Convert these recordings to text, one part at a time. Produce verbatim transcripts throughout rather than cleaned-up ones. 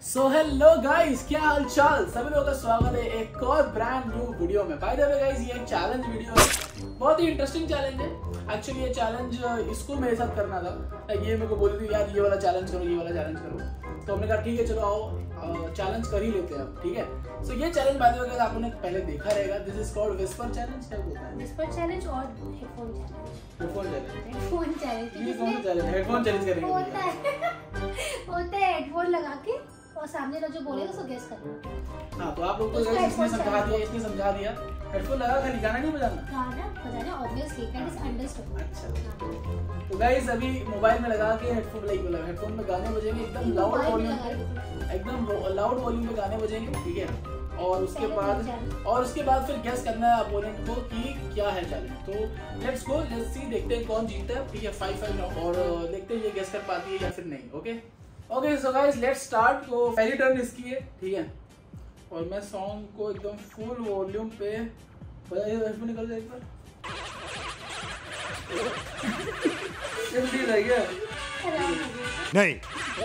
So hello guys, क्या हाल चाल। सभी लोगों का स्वागत है एक और ब्रांड न्यू वीडियो में। बाय द वे गाइस, ये एक चैलेंज वीडियो है, बहुत ही इंटरेस्टिंग चैलेंज है। एक्चुअली ये चैलेंज इसको मेरे साथ करना था। ये मेरे को बोली थी यार ये वाला चैलेंज करो, ये वाला चैलेंज करो, तो हमने कहा ठीक है चलो आओ चैलेंज कर ही लेते हैं, ठीक है। सो ये challenge by the way guys आपने पहले देखा रहेगा। This is called whisper challenge. क्या बोलता है? विस्पर चैलेंज और headphone challenge. Headphone challenge headphone challenge ये कौन सा चैलेंज? हेडफोन चैलेंज करेंगे होता है होता है हेडफोन लगा के और सामने वाला जो बोलेगा उसको गेस करना। हां, तो आप लोग को इसने समझा दिया, इसने समझा दिया। हेडफोन लगा खाली गाना नहीं बजाना। गाना बजाना ऑब्वियसली दैट इज अंडरस्टूड। अच्छा, तो गाइस अभी मोबाइल में लगा के हेडफोन लाइक मतलब हेडफोन में गाने बजेंगे एकदम लाउड वॉल्यूम पे, एकदम लाउड वॉल्यूम पे गाने बजेंगे, ठीक है। और उसके बाद और उसके बाद फिर गेस करना है अपोनेंट को कि क्या है चैलेंज। तो लेट्स गो, लेट्स सी, देखते हैं कौन जीतता है, ठीक है। फाइव फाइव राउंड और देखते हैं ये गेस कर पाती है या फिर नहीं। Okay okay so guys let's start. तो पहली टर्न इसकी है, ठीक है। और मैं सॉन्ग को एकदम फुल वॉल्यूम पे बजाइए। हेडफोन निकल जाए एक बार। जल्दी जाइए। नहीं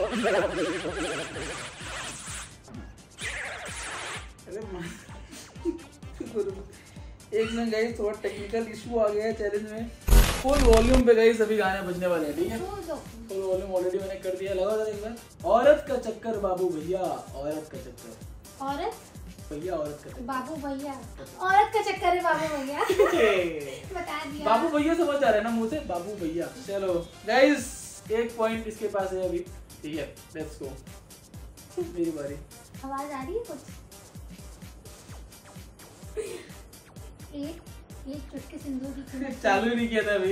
एक मिनट गाइस, थोड़ा टेक्निकल इशू आ गया है चैलेंज में। फुल वॉल्यूम पे गाइस अभी गाने बजने वाले हैं, ठीक है। फुल वॉल्यूम ऑलरेडी मैंने कर दिया। लगा जरा एक बार। औरत का चक्कर बाबू भैया, औरत का चक्कर। औरत भैया, औरत का चक्कर बाबू भैया, औरत का चक्कर है बाबू भैया। बता दिया। बाबू भैया समझ आ रहा है ना मुंह से, बाबू भैया। चलो गाइस एक पॉइंट इसके पास है अभी, ठीक है। लेट्स गो, मेरी बारी। आवाज आ रही है कुछ? एक एक चुटकी सिंदूर की कीमत चालू ही नहीं किया था अभी।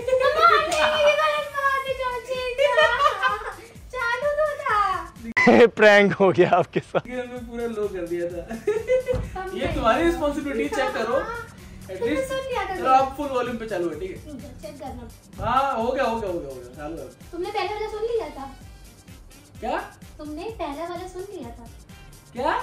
चालू तो था। प्रैंक हो गया आपके साथ। हमने पूरा लो कर दिया था। ये तुम्हारी रिस्पांसिबिलिटी, चेक करो एटलीस्ट। चलो आप फुल वॉल्यूम पे चालू है, ठीक है। चेक करना। हाँ हो गया हो गया हो गया हो गया चालू है। तुमने पहले वाला सुन लिया था क्या? तुमने पहला वाला सुन लिया था क्या?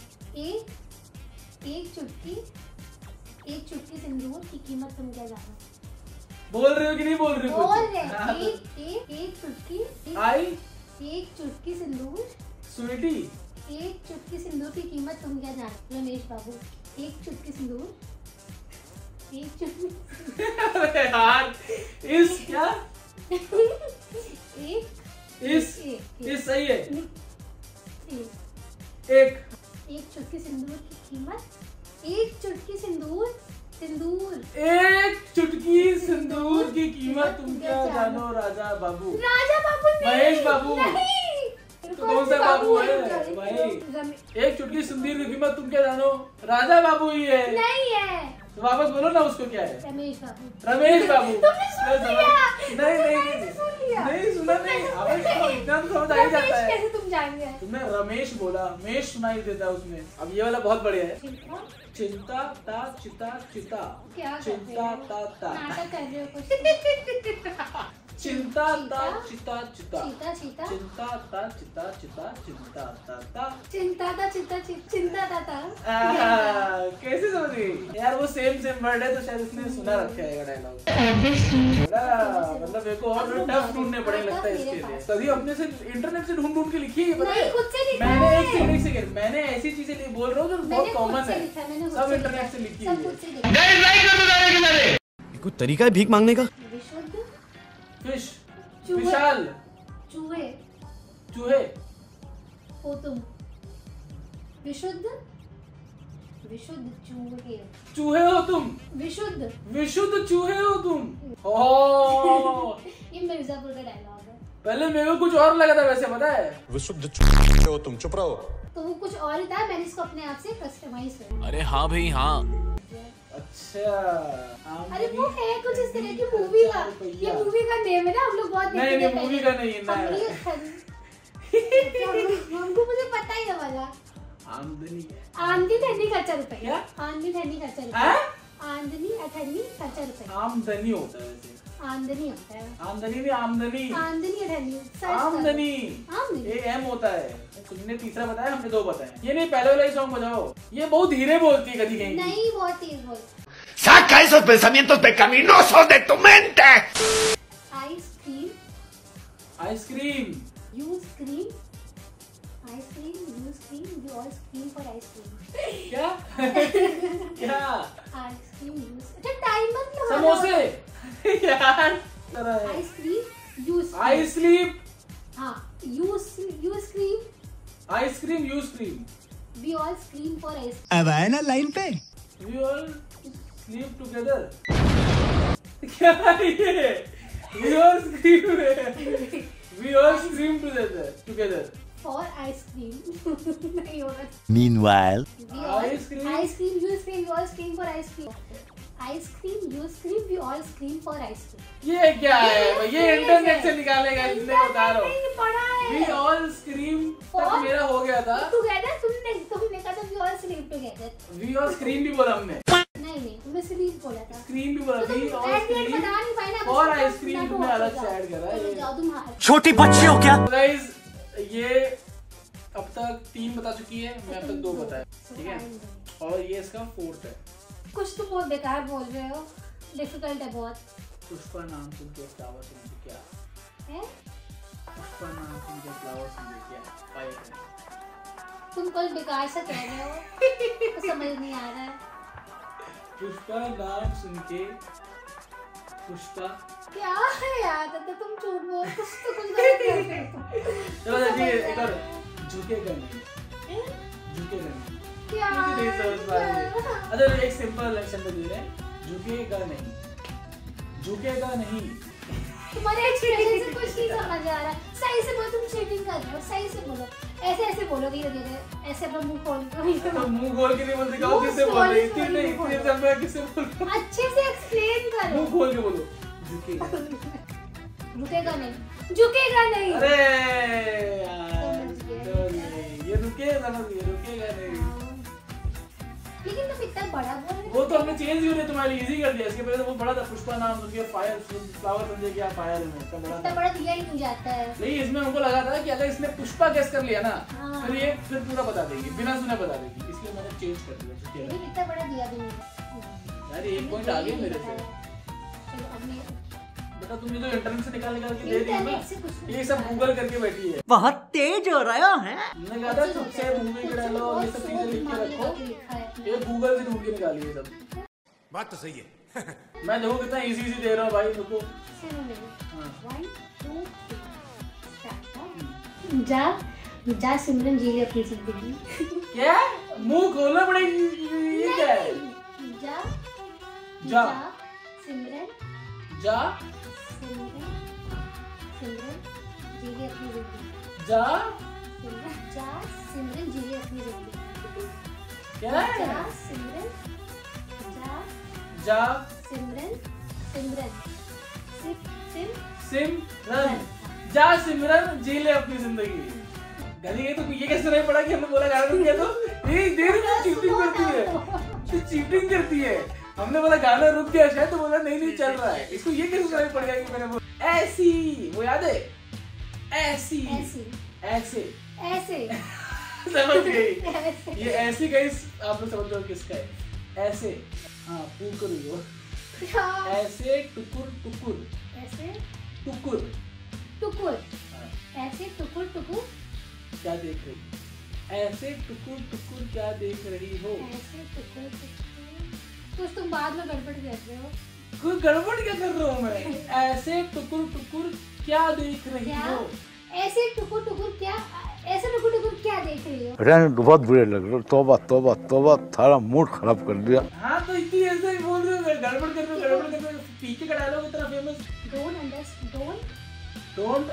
एक एक चुटकी एक चुटकी सिंदूर की कीमत तुम क्या जानो? बोल रहे हो कि नहीं बोल रहे हो? बोल रहे। हाँ, तो एक एक एक चुटकी आई एक चुटकी सिंदूर स्वीटी, एक चुटकी सिंदूर की कीमत तुम क्या जानो? रमेश बाबू, एक चुटकी सिंदूर एक चुटकी अरे यार इस क्या एक इस एक इस सही है। एक एक एक चुटकी सिंदूर की कीमत एक चुटकी सिंदूर सिंदूर एक चुटकी सिंदूर की कीमत तुम क्या जानो? राजा बाबू, राजा बाबू नहीं, महेश बाबू। नहीं। तो कौन सा बाबू है भाई? एक चुटकी सिंदूर की कीमत तुम क्या जानो? राजा बाबू ही है। नहीं है, तो वापस बोलो ना उसको क्या है। रमेश बाबू। रमेश बाबू। तुमने सुन लिया। नहीं नहीं तुमने नहीं सुन लिया। नहीं सुना नहीं। अब इतना तो समझ आ ही जाता है। कैसे तुम जान गए? तुमने रमेश बोला, मेश सुनाई देता है उसमें। अब ये वाला बहुत बढ़िया है। चिंता ता चिता चिता, क्या चिंता ता ता, नाटक कर रहे हो कुछ? चिंता ता चिता चिता, चीता चीता चिंता ता चिता चिता, चिंता ता ता, चिंता था चिंता चिंता था था। आहा, कैसे समझ गई यार? वो सेम सेम वर्ड है तो शायद इसने सुना रखा है डायलॉग। मतलब मेरे को और टफ ढूंढने पड़े लगता है इसके लिए। तभी अपने से इंटरनेट से ढूंढ ढूंढ के लिखी है, पता है? खुद से लिखा मैंने है। एक सेकंड एक सेकंड मैंने ऐसी चीजें बोल रहा हूँ जो बहुत कॉमन है, सब इंटरनेट से लिखी है। कोई तरीका है भीख मांगने का? विशुद्ध फिश, चूहे। विशाल, चूहे चूहे, हो तुम। विशुद्ध विशुद्ध चूहे, चूहे हो तुम। विशुद्ध विशुद्ध चूहे हो तुम। ओह ये मिर्जापुर का डायलॉग है। पहले मेरे को कुछ और लगा था वैसे, पता है? विशुद्ध चूहे हो तुम, चुप रहो। तो वो कुछ और ही था, मैंने इसको अपने आप से कस्टमाइज किया। अरे हाँ भाई हाँ। अच्छा, अरे वो है कुछ इस तरह की मूवी का, ये मूवी का नेम है ना, हम लोग बहुत देखते नहीं नहीं मूवी का नहीं है ना। हमको मुझे पता ही ना वाला। आमदनी आंधी ठंडी खर्चा रुपए। क्या? आंधी ठंडी खर्चा रुपए। हैं? आंधनी अठन्नी खर्चा रुपए। आमदनी होता है वैसे। आंधनी होता है। आमदनी नहीं, आमदनी। आंधनी अठन्नी। आमदनी आमदनी ए एम होता है। तुमने तीसरा बताया, हमने दो बताया। ये नहीं, पहले वाला ही सॉन्ग बजाओ। ये बहुत धीरे बोलती है कभी कहीं। नहीं, बहुत तेज बोल। Saca esos pensamientos pecaminosos de tu mente. Ice cream ice cream, use cream ice cream, you scream, we all scream for ice cream. क्या क्या आइसक्रीम, यू अच्छा टाइम मत लो। समोसे यार। आइसक्रीम, यू आई स्लीप, हाँ you you scream, ice cream you scream, we all scream for ice cream. अब आए ना लाइन पे। We all sleep together. क्या ये? We all scream, we all scream together together for ice cream. नहीं होगा। Meanwhile, ice cream, ice cream, you scream, we all scream for ice cream. Ice cream, you scream, we all scream for ice cream. ये क्या है? ये internet से निकालेगा, इसने बता रहा हूँ। नहीं पढ़ा है। वी ऑल स्क्रीम तक For- मेरा हो गया था। टुगेदर तुमने तुमने कहा था we all scream together. We all scream भी बोला हमने, नहीं नहीं तुमने स्क्रीम बोला था। स्क्रीम भी बोला। तो तुम वी ऑल ऐड स्क्रीम बता नहीं पाए ना। और आइसक्रीम तुमने अलग से ऐड करा है। चलो जाओ तुम हार। छोटी बच्ची हो क्या? गाइस ये अब तक तीन बता चुकी है, मैं अब तक दो बताया, ठीक है। और ये इसका फोर्थ है। कुछ तो बहुत बेकार बोल रहे हो, डिफिकल्ट है बहुत। पुष्पा नाम सुन के फ्लावर सुन के क्या है? पुष्पा नाम सुन के फ्लावर सुन के क्या पाए थे? तुम कुछ बेकार सा कह रहे हो, तो समझ नहीं आ रहा है। पुष्पा नाम सुन के पुष्पा। क्या है यार, तो तुम झूठ बोल, कुछ तो कुछ गलत कर रहे हो। चलो देखिए एक और, झुकेगा नहीं, हैं? झुकेगा नहीं। क्या? नहीं समझ पा रही है। अच्छा एक सिंपल लेक्चर में दे रहे हैं, झुकेगा नहीं, झुकेगा नहीं। तुम्हारे एक्सप्रेशन से कुछ नहीं समझ आ रहा। सही से बोलो, तुम चीटिंग कर रहे हो, सही से बोलो। ऐसे ऐसे बोलो धीरे धीरे, ऐसे अपना मुंह खोल के। तो मुंह खोल के नहीं बोल दिखाओ, मुंह किससे बोल खोल रही के इतनी नहीं, बोलो। इतनी सब मैं किससे बोल रहा हूं? अच्छे से एक्सप्लेन करो। मुंह खोल के बोलो, झुकेगा। झुकेगा नहीं, झुकेगा नहीं। अरे यार समझ गए। समझ गए। ये रुके समझ गए, रुकेगा नहीं। लेकिन तुम इतना बड़ा बोल रहे हो। वो तो हमने चेंज ही तुम्हारे लिए इजी कर दिया। इसके पहले तो वो बड़ा था, पुष्पा नाम सुन के फायर फ्लावर समझे क्या फायर में, इतना बड़ा इतना था। बड़ा दिया ही नहीं जाता है। नहीं इसमें हमको लगा था कि अगर इसने पुष्पा गेस कर लिया ना, हाँ। फिर ये फिर पूरा बता देगी, बिना सुने बता देगी, इसलिए मैंने चेंज कर दिया। झुकेगा। लेकिन इतना बड़ा दिया तुमने। यार एक पॉइंट आगे मेरे से। चलो अब मैं बेटा तुम ये तो इंटरनेट से निकाल निकाल के दे दी ना, इंटरनेट से कुछ नहीं ये सब गूगल करके बैठी है। बहुत तेज हो रहा है। मैंने कहा था खुद से मूवी के डायलॉग ये सब चीजें लिख के रखो, ये गूगल से ढूंढ के निकाली है सब। बात तो सही है। मैं देखो कितना इजी इजी दे रहा हूँ भाई तुमको। हाँ। जा जा सिमरन जी ले अपनी जिंदगी। क्या मुंह खोलना पड़ेगी, ये क्या है? जा जा सिमरन जा सिमरन सिमरन जी ले अपनी जिंदगी। जा सिमरन जा सिमरन जी ले अपनी जिंदगी। क्या जा है? सिमरन जा जा सिमरन सिमरन सिम सिम सिमरन जा सिमरन जी ले अपनी जिंदगी। गली ये तो ये कैसे नहीं पड़ा कि हमने बोला गाना रुक गया तो ये देर में चीटिंग करती है, तो चीटिंग करती है। हमने बोला गाना रुक गया शायद, तो बोला नहीं नहीं चल रहा है। इसको ये कैसे समझ पड़ गया कि मैंने बोला ऐसी, वो याद है ऐसी ऐसी ऐसे ऐसे समझ गई। ऐसे ये ऐसी गाइस आप लोग समझ लो किसका है। ऐसे हाँ टुकुर यो हाँ, ऐसे टुकुर टुकुर ऐसे टुकुर टुकुर हाँ, ऐसे टुकुर टुकुर क्या देख रही, ऐसे टुकुर टुकुर क्या देख रही हो। ऐसे टुकुर टुकुर कुछ तुम बाद में गड़बड़ कर रहे हो। कोई गड़बड़ क्या कर रहा हूँ मैं? ऐसे टुकुर टुकुर क्या देख रही क्या हो। ऐसे टुकुर टुकुर क्या ऐसे टुकुर टुकुर क्या देख रही हो। रहने दो, बहुत बुरे लग रहे हो। तौबा तौबा तौबा, थारा मूड खराब कर दिया। हाँ तो इतनी ऐसे ही बोल रहे हो, गड़बड़ कर रहे हो गड़बड़ कर रहे हो। पीके का डायलॉग इतना famous. Don't under don't don't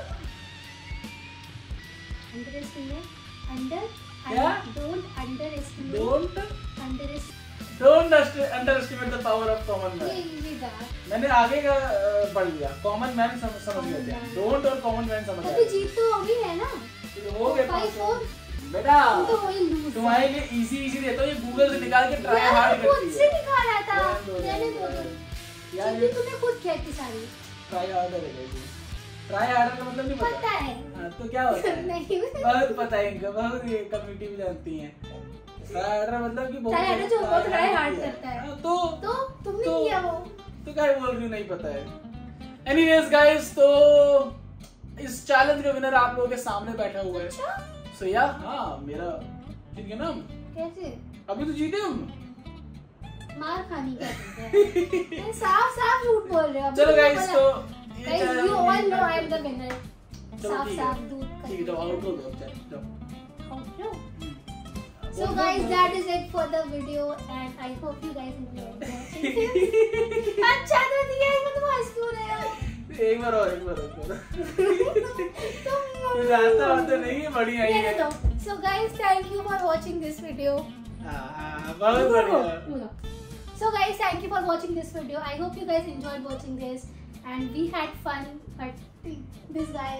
underestimate under क्या? Don't underestimate don't under don't underestimate the power of common ये मैन। इजी था। मैंने आगे का अ, पढ़ लिया, कॉमन मैन समझ समझ गए थे। डोंट और कॉमन मैन समझ अभी गए जीत तो होगी है ना। हो गए फाइव फोर बेटा। तुम तो वही लूज तुम्हारे लिए इजी इजी देता हूँ, ये गूगल से निकाल के ट्राई हार्ड करती खुद से है। निकाला था रहने दो, मैंने रहने दो दो। दो यार चीजें तूने खुद किया थी सारी। ट्राई हार्डर है गाइस, ट्राई हार्डर का मतलब नहीं पता पता है हाँ, तो क्या होता है? नहीं बहुत पता है इनका, बहुत ये कम्युनिटी भी जानती है। ट्राई हार्डर मतलब कि बहुत Try harder जो बहुत try hard किया। करता है। हाँ, तो तो तुमने तो- किया वो। तो क्या बोल रही हूँ नहीं पता है। एनीवेज गाइस तो इस चैलेंज का विनर आप लोगों के सामने बैठा हुआ है। अच्छा सो यार हाँ मेरा जीत गया ना हम। कैसे? अभी तो जीते हम। मार खानी क्या चीज़ है? साफ साफ झूठ बोल रहे हो। चलो गाइस तो guys you all know I am the winner. साफ ठीक साफ है दूध का। ठीक है, तो आउटरो दो अब चलो। Outro. So guys, that is it for the video, and I hope you guys enjoyed watching. अच्छा तो दिया है, मैं तो हंस क्यों रहे हो? एक बार और एक बार और तुम जानता हो तो नहीं है, बढ़िया ही है। So guys, thank you for watching this video. हाँ बहुत बढ़िया। So guys, thank you for watching this video. I hope you guys enjoyed watching this, and we had fun. But this guy.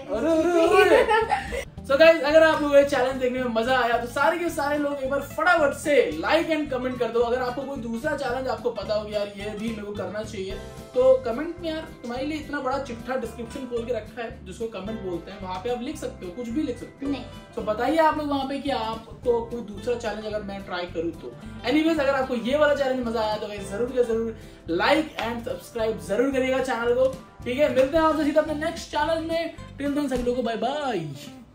So guys, अगर आप लोगों को ये challenge देखने में मजा आया तो सारे के सारे लोग एक बार फटाफट से लाइक एंड कमेंट कर दो। अगर आपको कोई दूसरा चैलेंज आपको पता हो यार ये भी मेरे को करना चाहिए तो कमेंट में, यार तुम्हारे लिए इतना बड़ा चिट्ठा डिस्क्रिप्शन खोल के रखा है जिसको कमेंट बोलते हैं, वहाँ पे आप लिख सकते हो, कुछ भी लिख सकते हो। नहीं तो बताइए आप लोग वहाँ पे कि आपको कोई दूसरा चैलेंज अगर मैं ट्राई करूँ तो। एनीवेज अगर आपको ये वाला चैलेंज मजा आया तो गाइस जरूर के जरूर लाइक एंड सब्सक्राइब जरूर करिएगा चैनल को। ठीक है, मिलते हैं आपसे सीधा अपने नेक्स्ट चैनल में। टिल देन सभी लोगों को बाय बाय।